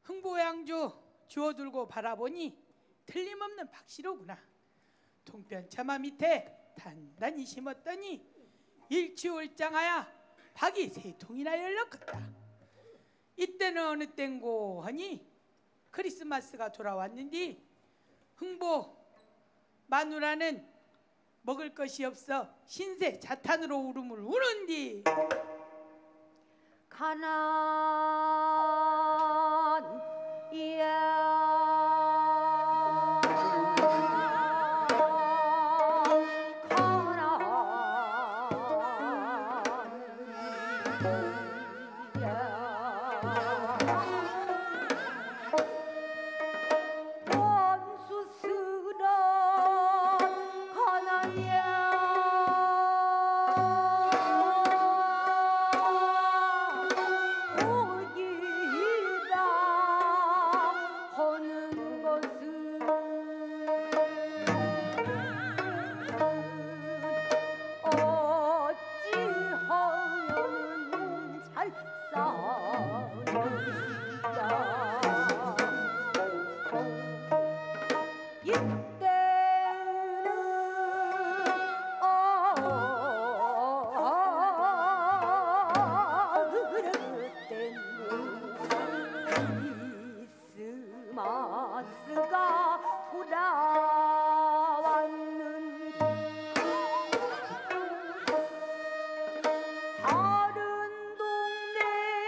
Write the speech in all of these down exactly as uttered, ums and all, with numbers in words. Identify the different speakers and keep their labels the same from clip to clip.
Speaker 1: 흥보양주 주워들고 바라보니 틀림없는 박씨로구나. 통편차마 밑에 단단히 심었더니 일취월장하여 박이 세 통이나 열렸겠다. 이때는 어느 땐고 하니 크리스마스가 돌아왔는데 흥보 마누라는 먹을 것이 없어 신세 자탄으로 울음을 우는디.
Speaker 2: 가난이야 크리스마스가 돌아왔는데 다른 동네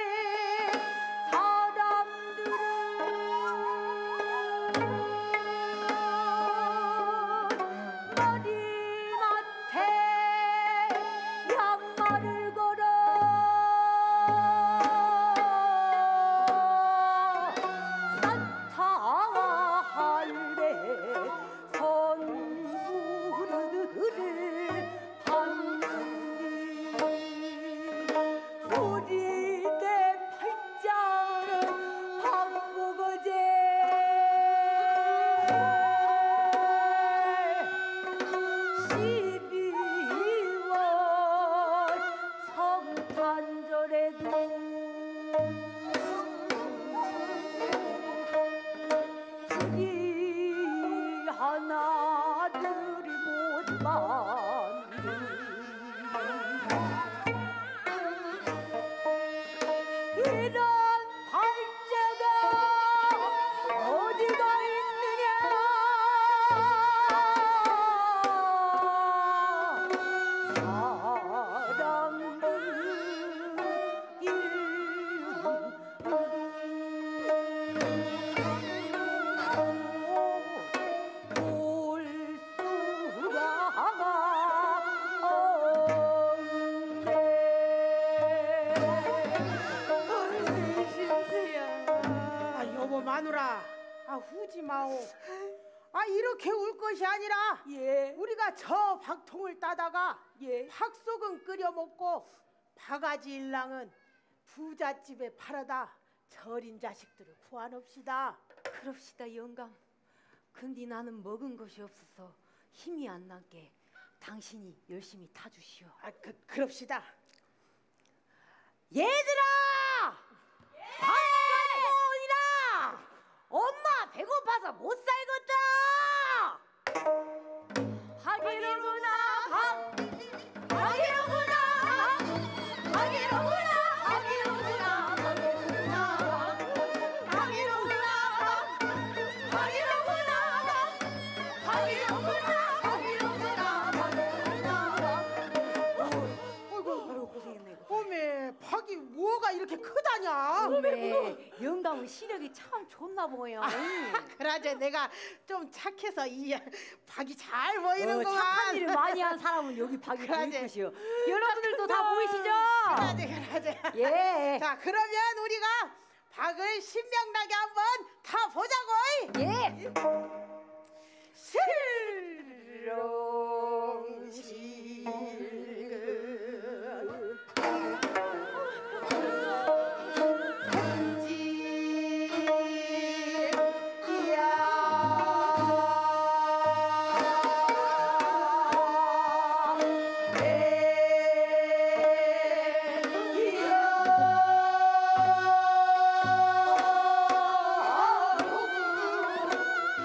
Speaker 2: 사람들은 머리맡에 양말을 걸어 하나들이 못 만든 이런 팔자가 어디가 있느냐. 사랑은
Speaker 3: 마누라, 아 후지 마오. 아 이렇게 울 것이 아니라
Speaker 2: 예.
Speaker 3: 우리가 저 박통을 따다가
Speaker 2: 예.
Speaker 3: 박소금 끓여 먹고 바가지 일랑은 부잣집에 팔아다 절인 자식들을 구한옵시다.
Speaker 2: 그럽시다 영감. 근데 나는 먹은 것이 없어서 힘이 안 나게 당신이 열심히 타주시오.
Speaker 3: 아 그, 그럽시다.
Speaker 2: 얘들아! 밥까지 모으니라! 엄마 배고파서 못 살겠다! 박이로구나 박! 박이로구나 박! 박이로구나 박이로구나 박이로구나 박이로구나 박! 박이로구나 박! 박이로구나 박이로구나 박이로구나
Speaker 3: 어이구,
Speaker 2: 아이고 고생했네 이거.
Speaker 3: 어메 박이 뭐가 이렇게 크다냐?
Speaker 2: 어메 영감은 시력이 참 좋나 보여.
Speaker 3: 아, 그러지 내가 좀 착해서 이 박이 잘
Speaker 2: 어,
Speaker 3: 보이는구만.
Speaker 2: 착한 일을 많이 한 사람은 여기 박이 보일
Speaker 3: 그러지.
Speaker 2: 것이요. 여러분들도 다 보이시죠?
Speaker 3: 그러지 그러지.
Speaker 2: 예.
Speaker 3: 자 그러면 우리가 박을 신명나게 한번 타 보자고.
Speaker 2: 예.
Speaker 3: 실롱실근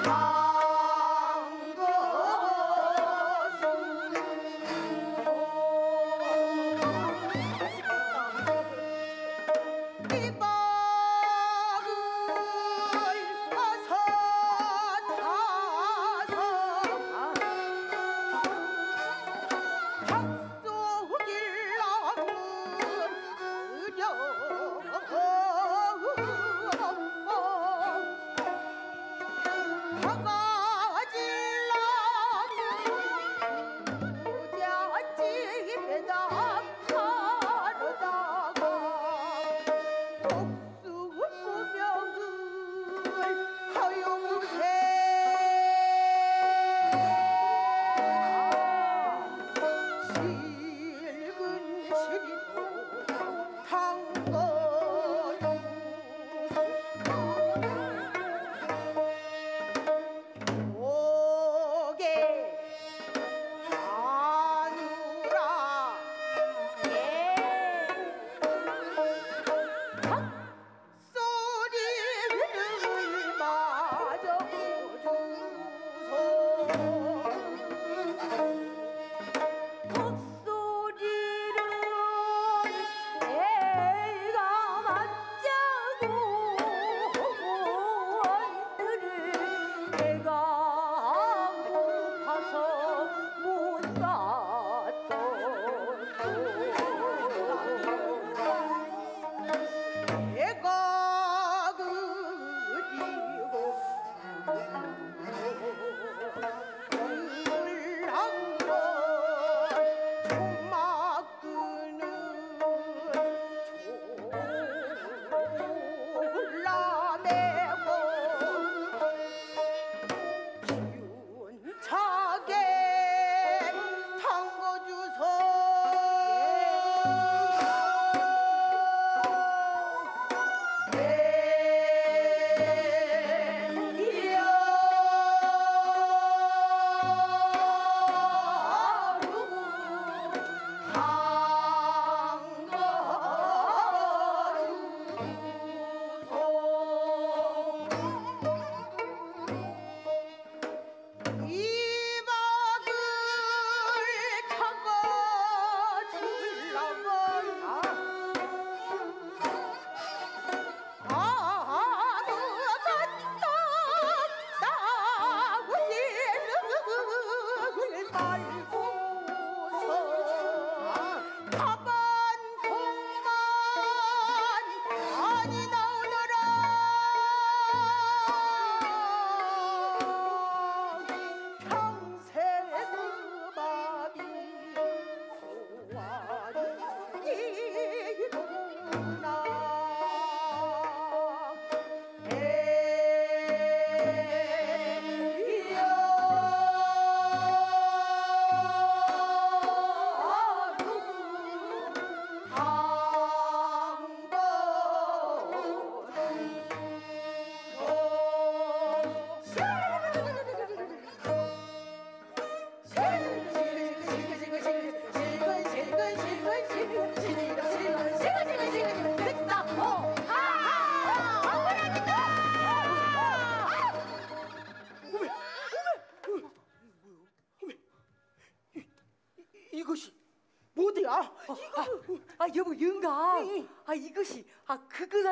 Speaker 2: 아 여보 영감, 아 이것이 아 그거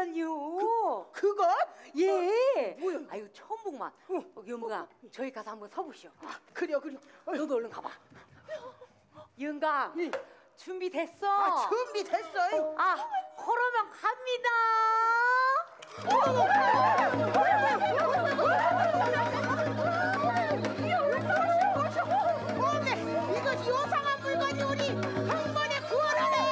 Speaker 2: 아니요.
Speaker 3: 그, 그것?
Speaker 2: 예.
Speaker 3: 뭐야?
Speaker 2: 아유 천복만. 어, 영감 저희 가서 한번 서보시오.
Speaker 3: 아, 그래요, 그래요.
Speaker 2: 너도 얼른 가봐. 영감
Speaker 3: 예.
Speaker 2: 준비됐어?
Speaker 3: 아, 준비됐어.
Speaker 2: 아 그러면 갑니다.
Speaker 3: 어메, 이것이 요상한 물건이 우리 한 번에 구원하네.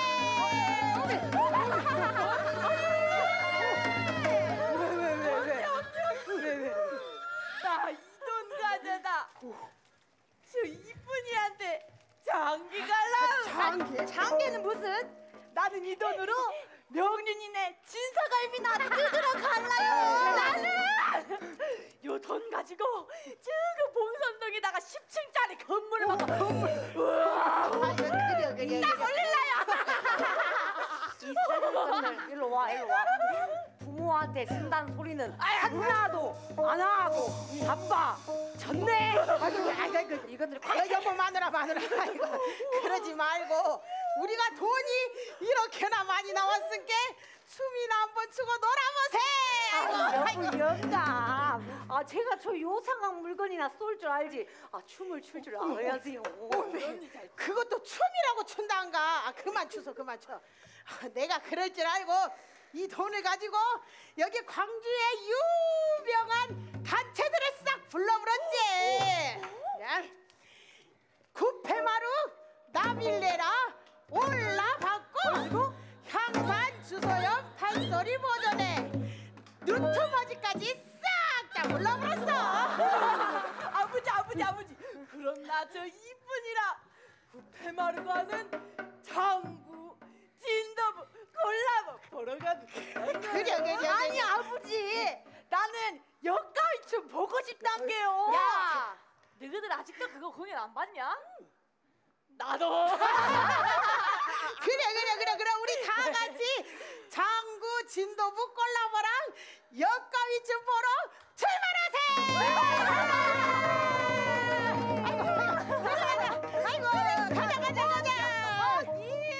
Speaker 4: 나 이 돈 가져다 저 이쁜이한테 장기 갈라.
Speaker 3: 장기?
Speaker 4: 장기는 무슨? 나는 이 돈으로 명륜이네 진사갈비나 뜯으러 갈라요. 나는 요 돈 가지고 저그 봉선동에다가 십 층짜리 건물을 막 건물 우와
Speaker 3: 그래요, 그래요.
Speaker 4: 딱 올릴라요.
Speaker 2: 이 세금꾼들 일로 와 일로 와. 부모 부모한테 쓴다는 소리는 하나도 안 하고 바빠 졌네.
Speaker 3: 아이고 아이고
Speaker 2: 이것들
Speaker 3: 여, 여보 마누라 마누라 아이고 그러지 말고 우리가 돈이 이렇게나 많이 나왔으니까 춤이나 한번 추고 놀아보세. 아이고,
Speaker 2: 여보 영감, 아 제가 저 요상한 물건이나 쏠 줄 알지. 아 춤을 출 줄 알아야지요.
Speaker 3: 그것도 춤이라고 춘단가. 아, 그만 추소 그만 춰. 아, 내가 그럴 줄 알고 이 돈을 가지고 여기 광주의 유명한 단체들을 싹 불러부렀지. 야, 구페마루 나빌레라 올라받고 향산 주소연 판소리 보전에 누트머지까지 싹 다 불러버렸어.
Speaker 4: 아버지 아버지 아버지 그럼 나 저 이쁜이라 부패마루가는 장구 진더부 골라보 보러 가도 돼?
Speaker 3: 그래 그래
Speaker 4: 아니
Speaker 3: 그래.
Speaker 4: 아버지 나는 역가위 춤 보고 싶단게요.
Speaker 2: 야,
Speaker 4: 너희들 아직도 그거 공연 안 봤냐? 나도.
Speaker 3: 그래 그래 그래 그래 우리 다 같이 장구 진도부 콜라보랑 역가위 춤 보러 출발하세. 아이고 아이고 가자 가자 가자. 어디?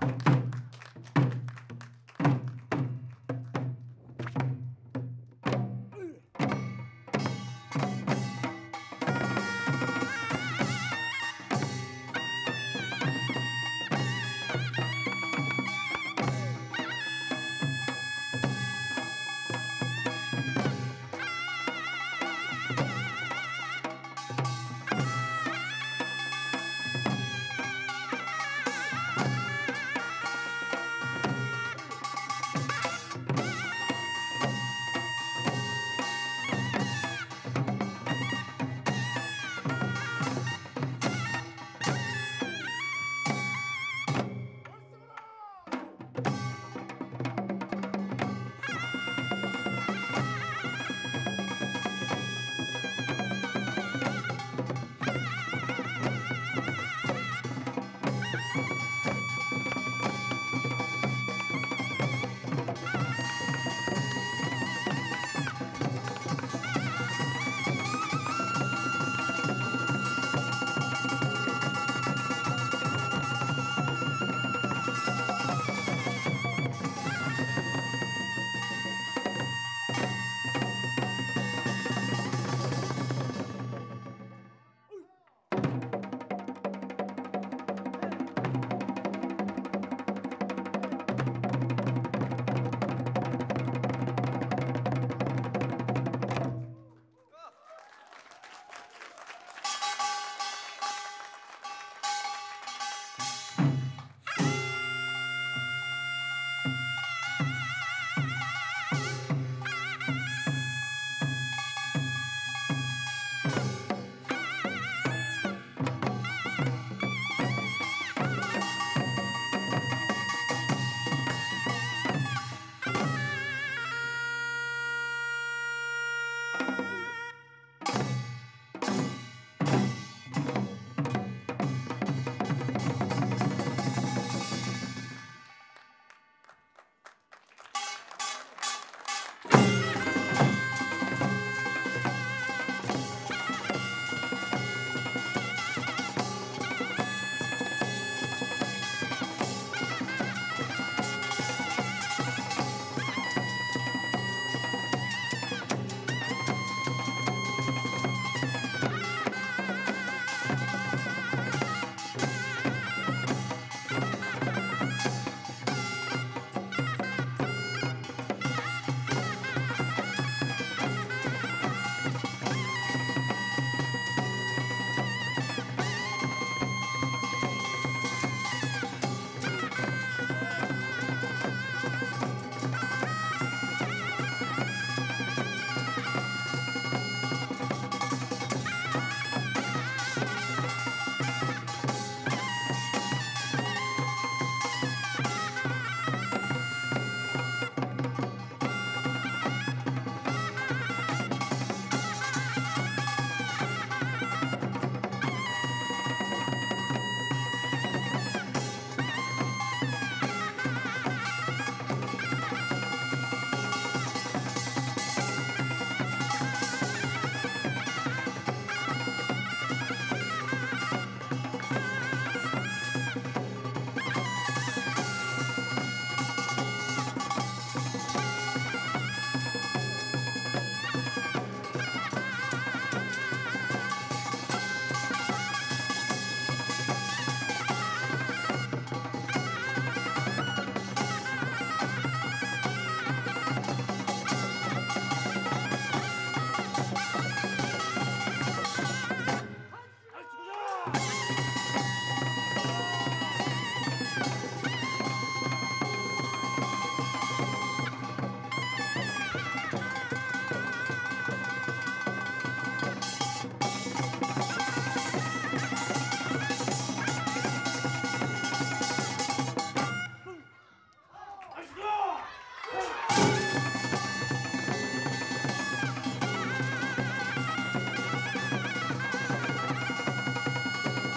Speaker 3: 아,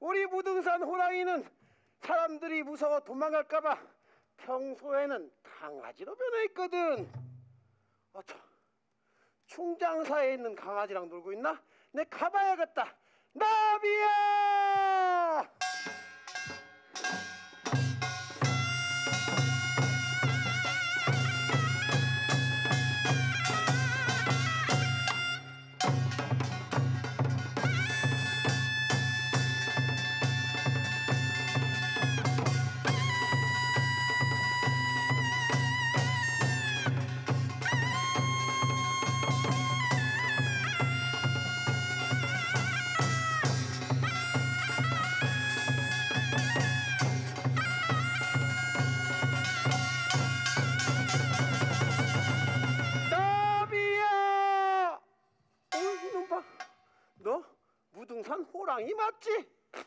Speaker 5: 우리 무등산 호랑이는 사람들이 무서워 도망갈까봐 평소에는 강아지로 변해있거든. 아, 참. 충장사에 있는 강아지랑 놀고 있나? 내 가봐야겠다. 나비야! 너 무등산 호랑이 맞지?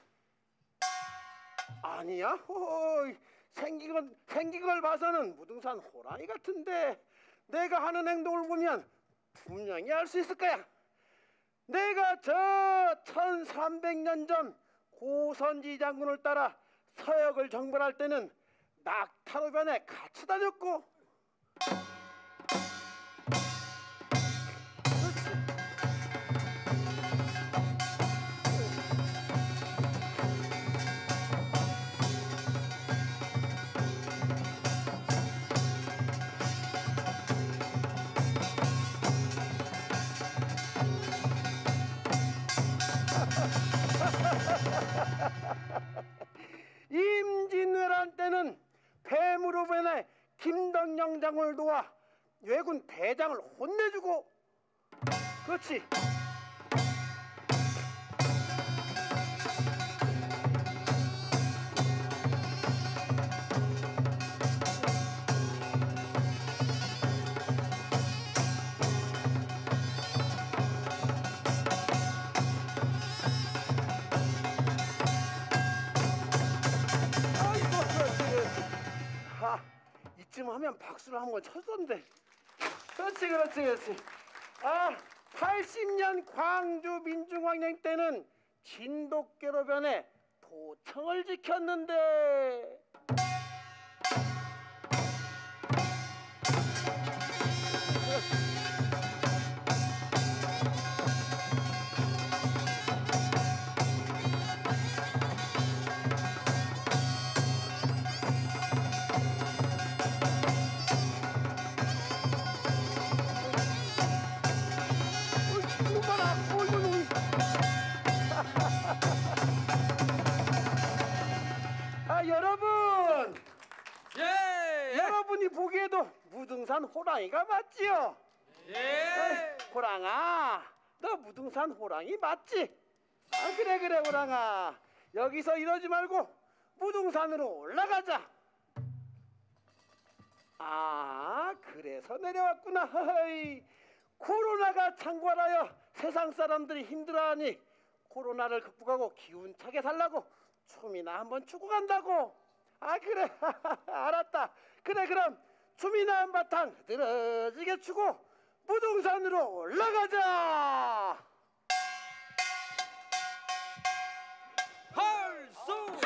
Speaker 5: 아니야? 호이, 생긴 건, 생긴 걸 봐서는 무등산 호랑이 같은데 내가 하는 행동을 보면 분명히 알 수 있을 거야. 내가 저 천삼백 년 전 고선지 장군을 따라 서역을 정벌할 때는 낙타로 변해 같이 다녔고, 임진왜란 때는 뱀으로 변해 김덕령 장군을 도와 왜군 대장을 혼내주고, 그렇지. 이쯤 하면 박수를 한번 쳤었는데. 그렇지 그렇지 그렇지. 아, 팔십 년 광주 민중항쟁 때는 진돗개로 변해 도청을 지켰는데. 아, 여러분,
Speaker 6: 예,
Speaker 5: 여러분이 보기에도 무등산 호랑이가 맞지요?
Speaker 6: 예.
Speaker 5: 어, 호랑아, 너 무등산 호랑이 맞지? 아, 그래 그래 호랑아, 여기서 이러지 말고 무등산으로 올라가자. 아, 그래서 내려왔구나. 허허이. 코로나가 창궐하여 세상 사람들이 힘들어하니 코로나를 극복하고 기운차게 살라고 춤이나 한번 추고 간다고. 아, 그래. 알았다. 그래, 그럼 춤이나 한바탕 늘어지게 추고 무등산으로 올라가자.
Speaker 6: 헐수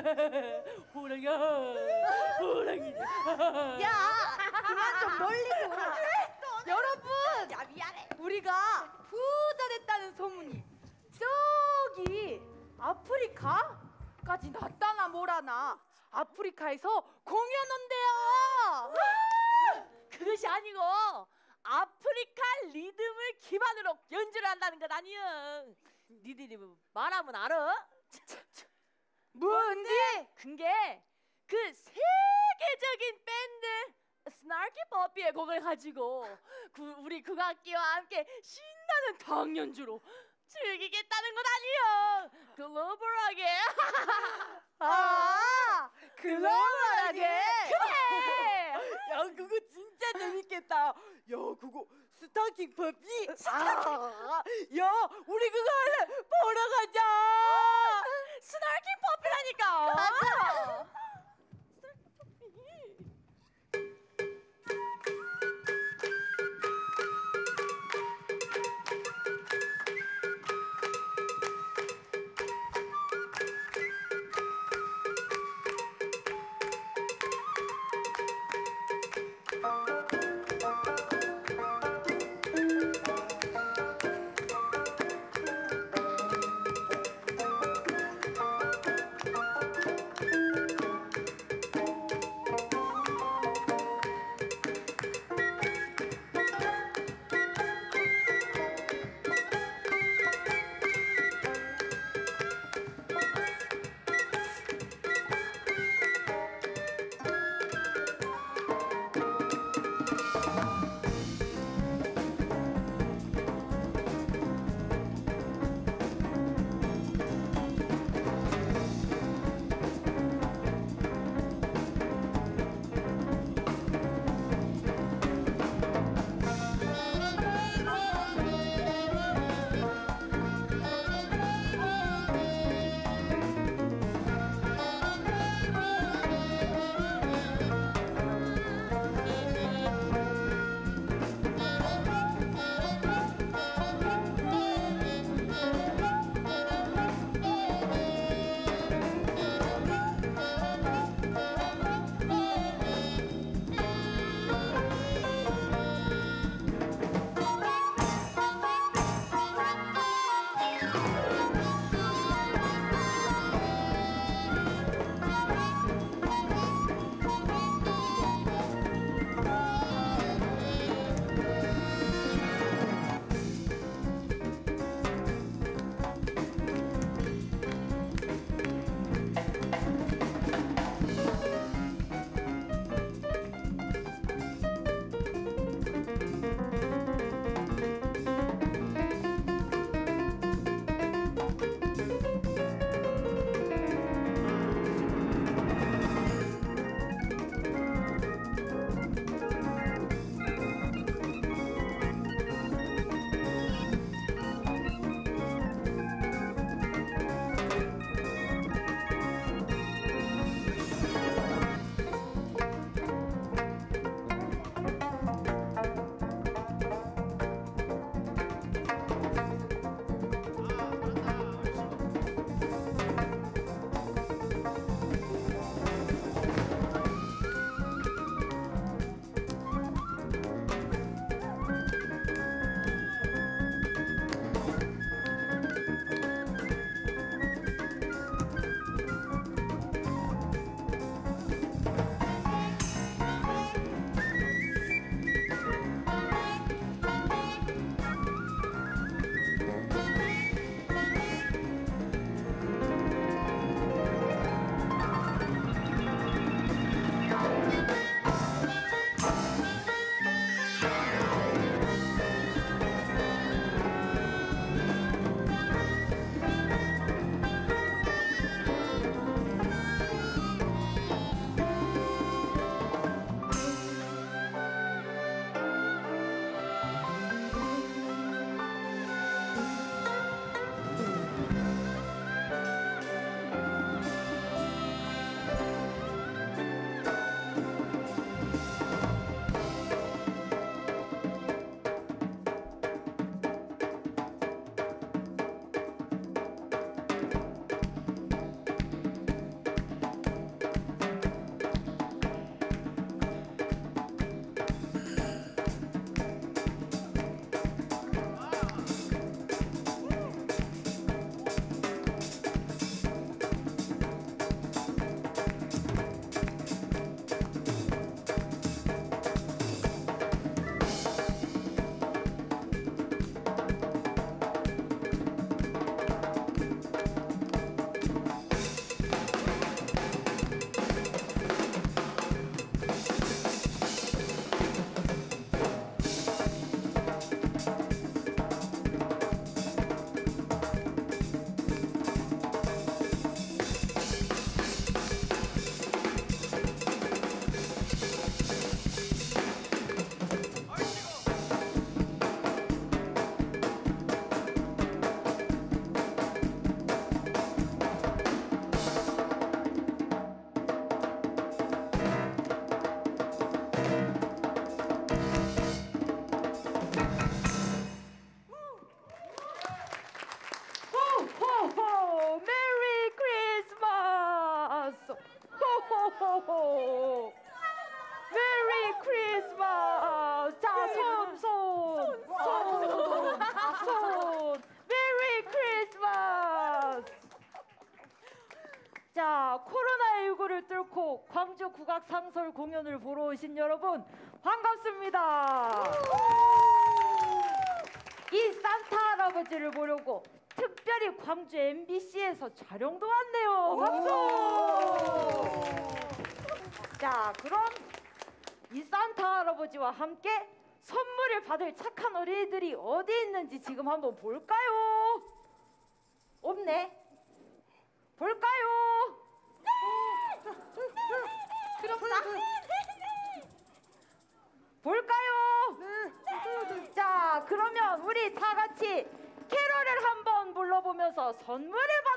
Speaker 4: 호랑이야, 호랑이.
Speaker 3: 야, 그만 좀 놀리고.
Speaker 4: 여러분, 야 미안해. 우리가 부자 됐다는 소문이 저기 아프리카까지 났다나 뭐라나. 아프리카에서 공연 온대요. 그것이 아니고 아프리카 리듬을 기반으로 연주를 한다는 것 아니야. 니들이 뭐 말하면 알아? 뭔데? 그게 그 세계적인 밴드 스나키 퍼피의 곡을 가지고 그 우리 국악기와 함께 신나는 당연주로 즐기겠다는 것 아니야. 글로벌하게. 아, 글로벌하게. 그래. 야, 그거 진짜 재밌겠다. 야, 그거 스타킹 퍼피. 아, 야, 우리 그거 보러 가자. 스나킹 퍼피라니까. 가자. 스나킹 퍼피. 자, 코로나십구를 뚫고 광주 국악 상설 공연을 보러 오신 여러분 반갑습니다. 이 산타 할아버지를 보려고 특별히 광주 엠비씨에서 촬영도 왔네요. 박수! 자, 그럼 이 산타 할아버지와 함께 선물을 받을 착한 어린이들이 어디 있는지 지금 한번 볼까요? 없네. 볼까요?
Speaker 3: 그럼
Speaker 4: 볼까요? 자, 그러면 우리 다 같이 캐롤을 한번 불러보면서 선물을